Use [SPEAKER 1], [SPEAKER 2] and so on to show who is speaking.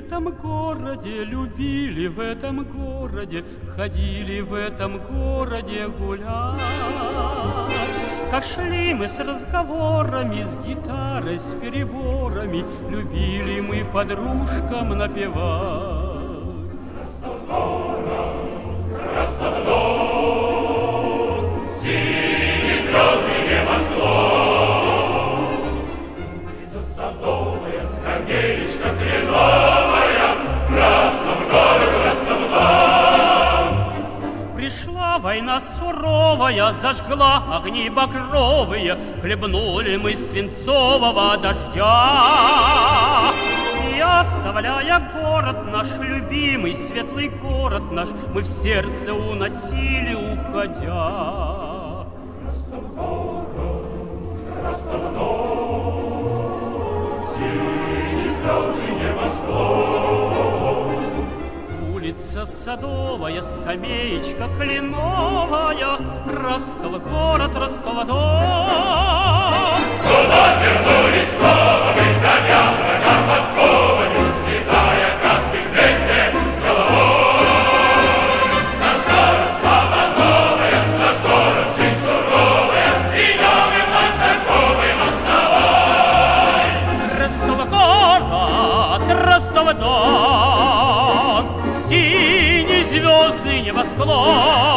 [SPEAKER 1] этом городе, любили в этом городе, ходили в этом городе гулять. Как шли мы с разговорами, с гитарой, с переборами, любили мы подружкам напевать. Ростов-на-Дону, синий звездный небосклон, улица Садовая, скамеечка кленовая, Ростов-город, Ростов-Дон. Пришла война суровая, зажгла огни багровые, хлебнули мы свинцового дождя. И оставляя город наш, любимый, светлый город наш, мы в сердце уносили, уходя. Ростов-город, Ростов-Дон, синий звездный небосклон, улица Садовая, скамеечка кленовая, Ростов-город, Ростов-Дон. Куда вернулись снова мы, коня врага подковами, светая каски вместе с головой? Наш город слава новая, наш город жизнь суровая, идем и вновь знакомый мостовой. Ростов-город, Ростов-Дон, синий звездный небосклон.